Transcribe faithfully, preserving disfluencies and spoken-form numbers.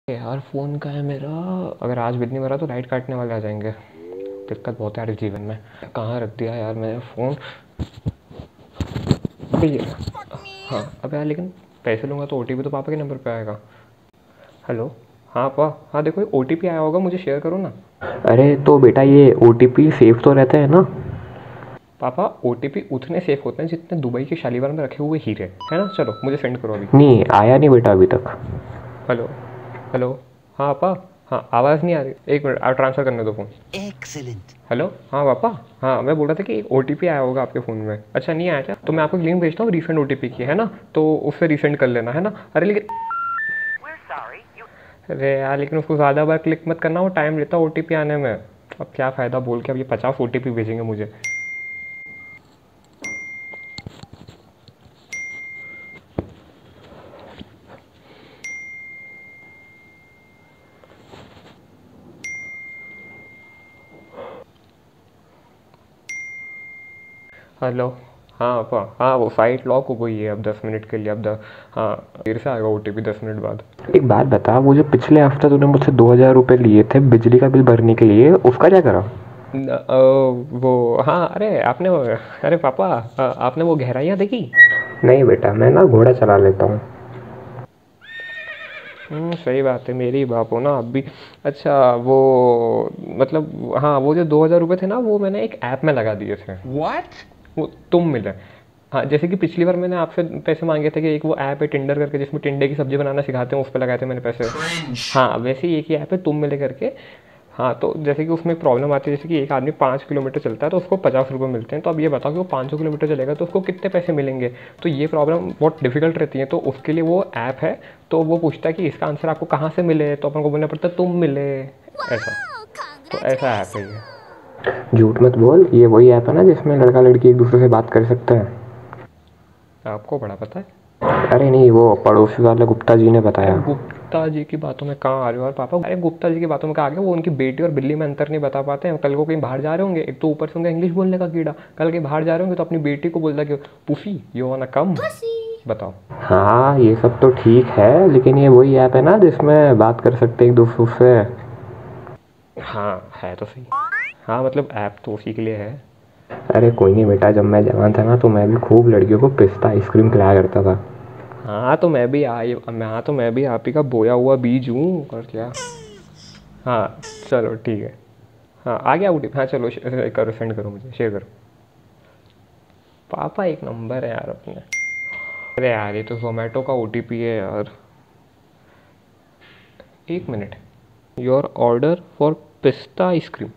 यार फ़ोन का है मेरा। अगर आज बिजली मरा तो लाइट काटने वाले आ जाएंगे। दिक्कत बहुत है यार इस जीवन में। कहाँ रख दिया यार मैंने फ़ोन। अबे ये हाँ अबे यार, लेकिन पैसे लूँगा तो ओटीपी तो पापा के नंबर पे आएगा। हेलो। हाँ पापा, हाँ देखो ओटीपी आया होगा, मुझे शेयर करो ना। अरे तो बेटा ये ओटीपी सेफ तो रहता है ना। पापा ओटीपी उतने सेफ होते हैं जितने दुबई के शालीमार में रखे हुए हीरे है ना। चलो मुझे सेंड करो अभी। नहीं आया नहीं बेटा अभी तक। हेलो। हेलो। हाँ पापा। हाँ आवाज़ नहीं आ रही, एक मिनट आप ट्रांसफ़र करने दो फ़ोन। एक्सीलेंट। हेलो। हाँ पापा। हाँ मैं बोल रहा था कि एक ओटीपी आया होगा आपके फ़ोन में। अच्छा नहीं आया क्या? तो मैं आपको लिंक भेजता हूँ रीसेंट ओटीपी की, है ना, तो उससे रीसेंड कर लेना, है ना। अरे लेकिन अरे यार, लेकिन उसको ज़्यादा बार क्लिक मत करना, वो टाइम लेता है ओटीपी आने में। अब क्या फ़ायदा बोल के, अब ये पचास ओटीपी भेजेंगे मुझे। हेलो। हाँ पापा, हाँ वो साइट लॉक हो गई है अब दस मिनट के लिए। अब द हाँ फिर से आएगा ओटीपी दस मिनट बाद। एक बात बता, वो जो पिछले हफ्ते तूने मुझसे दो हजार रुपये लिए थे बिजली का बिल भरने के लिए, उसका क्या करा? न, अ, वो हाँ, अरे आपने वो अरे पापा, अ, आपने वो गहराइयाँ देखी? नहीं बेटा, मैं ना घोड़ा चला लेता हूँ। हम्म, सही बात है, मेरी ही बाप हो ना आप भी। अच्छा वो मतलब हाँ, वो जो दो हज़ार रुपये थे ना, वो मैंने एक ऐप में लगा दिए थे। व्हाट? वो तुम मिले। हाँ जैसे कि पिछली बार मैंने आपसे पैसे मांगे थे कि एक वो ऐप है टिंडर करके, जिसमें टिंडे की सब्जी बनाना सिखाते हैं, उस पर लगाए थे मैंने पैसे। क्रिंज। हाँ वैसे ही एक ही ऐप है तुम मिले करके। हाँ तो जैसे कि उसमें प्रॉब्लम आती है, जैसे कि एक आदमी पाँच किलोमीटर चलता है तो उसको पचास रुपये मिलते हैं। तो अब ये बताओ कि वो पाँच सौ किलोमीटर चलेगा तो उसको कितने पैसे मिलेंगे। तो ये प्रॉब्लम बहुत डिफिकल्ट रहती है, तो उसके लिए वो ऐप है। तो वो पूछता है कि इसका आंसर आपको कहाँ से मिले, तो अपन को बोलना पड़ता है तुम मिले, ऐसा। तो ऐसा ऐप है ये। झूठ मत बोल, ये वही ऐप है ना जिसमें लड़का लड़की एक दूसरे से बात कर सकते हैं? आपको बड़ा पता है। अरे नहीं, वो पड़ोसी वाले गुप्ता जी ने अरे बताया। गुप्ता जी की बातों में कहाँ आ रहे हो यार पापा। अरे गुप्ता जी की बातों में कहाँ आ गए, वो उनकी बेटी और बिल्ली में अंतर नहीं बता पाते हैं। कल को कहीं बाहर जा रहे होंगे, एक तो ऊपर से उनका इंग्लिश बोलने का कीड़ा, कल कहीं बाहर जा रहे होंगे तो अपनी बेटी को बोलता कि पुफी यू वांना कम। बताओ। हाँ ये सब तो ठीक है, लेकिन ये वही ऐप है ना जिसमें बात कर सकते हैं एक दूसरे से। हाँ है तो सही। हाँ मतलब ऐप तो उसी के लिए है। अरे कोई नहीं बेटा, जब मैं जवान था ना तो मैं भी खूब लड़कियों को पिस्ता आइसक्रीम खिलाया करता था। हाँ तो मैं भी आई मैं हाँ तो मैं भी आप ही का बोया हुआ बीज हूँ, और क्या। हाँ चलो ठीक है। हाँ आ गया ओटीपी। हाँ चलो शे- करो, सेंड करो, मुझे शेयर करो। पापा एक नंबर है यार अपने। अरे यार ये तो जोमेटो का ओटीपी है यार। एक minute. Your order for pista ice cream.